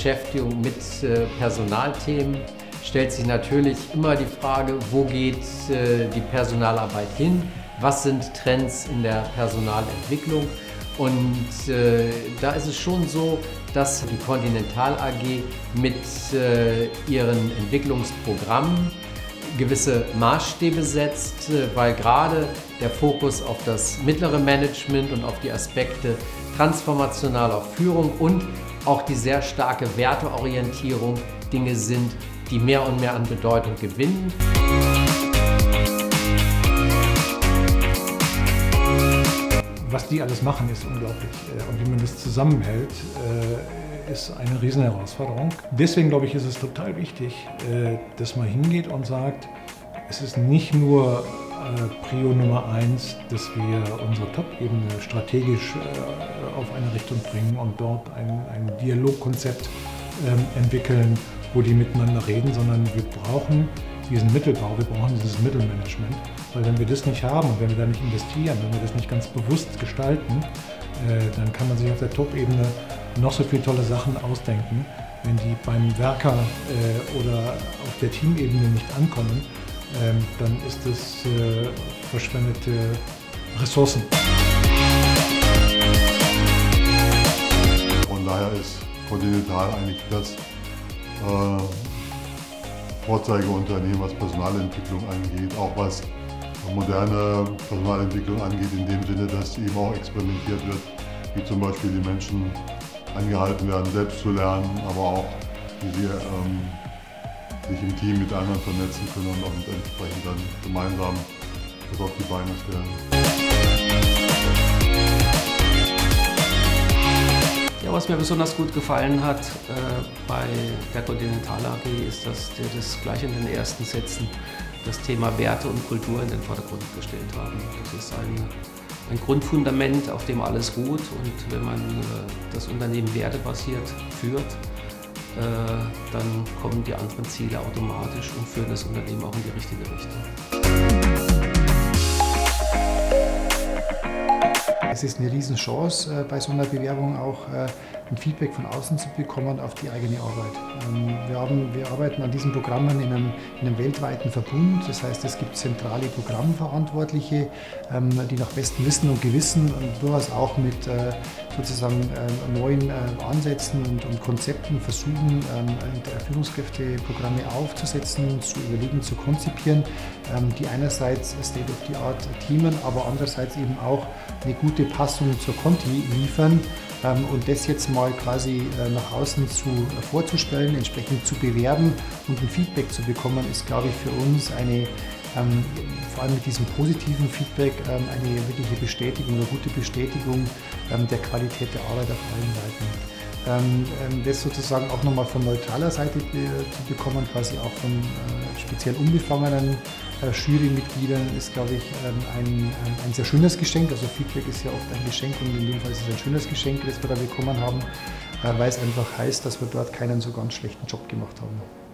Beschäftigung mit Personalthemen stellt sich natürlich immer die Frage, wo geht die Personalarbeit hin, was sind Trends in der Personalentwicklung. Und da ist es schon so, dass die Continental AG mit ihren Entwicklungsprogrammen gewisse Maßstäbe setzt, weil gerade der Fokus auf das mittlere Management und auf die Aspekte transformationaler Führung und auch die sehr starke Werteorientierung Dinge sind, die mehr und mehr an Bedeutung gewinnen. Was die alles machen, ist unglaublich. Und wie man das zusammenhält, ist eine Riesenherausforderung. Deswegen glaube ich, ist es total wichtig, dass man hingeht und sagt, es ist nicht nur Prio Nummer 1, dass wir unsere Top-Ebene strategisch auf eine Richtung bringen und dort ein Dialogkonzept entwickeln, wo die miteinander reden, sondern wir brauchen diesen Mittelbau, wir brauchen dieses Mittelmanagement. Weil wenn wir das nicht haben und wenn wir da nicht investieren, wenn wir das nicht ganz bewusst gestalten, dann kann man sich auf der Top-Ebene noch so viele tolle Sachen ausdenken. Wenn die beim Werker oder auf der Teamebene nicht ankommen, dann ist das verschwendete Ressourcen. Von daher ist Continental eigentlich das Vorzeigeunternehmen, was Personalentwicklung angeht, auch was moderne Personalentwicklung angeht, in dem Sinne, dass eben auch experimentiert wird, wie zum Beispiel die Menschen angehalten werden, selbst zu lernen, aber auch wie sie sich im Team mit anderen vernetzen können und auch entsprechend dann gemeinsam das auf die Beine stellen. Ja, was mir besonders gut gefallen hat bei der Continental AG ist, dass wir das gleich in den ersten Sätzen das Thema Werte und Kultur in den Vordergrund gestellt haben. Das ist ein Grundfundament, auf dem alles ruht, und wenn man das Unternehmen wertebasiert führt, dann kommen die anderen Ziele automatisch und führen das Unternehmen auch in die richtige Richtung. Es ist eine Riesenchance, bei so einer Bewerbung auch ein Feedback von außen zu bekommen auf die eigene Arbeit. Wir arbeiten an diesen Programmen in einem weltweiten Verbund. Das heißt, es gibt zentrale Programmverantwortliche, die nach bestem Wissen und Gewissen und durchaus auch mit sozusagen neuen Ansätzen und Konzepten versuchen, Führungskräfteprogramme aufzusetzen, zu überlegen, zu konzipieren, die einerseits State-of-the-Art Themen, aber andererseits eben auch eine gute Passung zur Conti liefern, und das jetzt mal quasi nach außen vorzustellen, entsprechend zu bewerben und ein Feedback zu bekommen, ist, glaube ich, für uns eine, vor allem mit diesem positiven Feedback, eine wirkliche Bestätigung, eine gute Bestätigung der Qualität der Arbeit auf allen Seiten. Das sozusagen auch nochmal von neutraler Seite zu bekommen, quasi auch von speziell unbefangenen Jurymitgliedern, ist, glaube ich, ein sehr schönes Geschenk. Also Feedback ist ja oft ein Geschenk, und in dem Fall ist es ein schönes Geschenk, das wir da bekommen haben, weil es einfach heißt, dass wir dort keinen so ganz schlechten Job gemacht haben.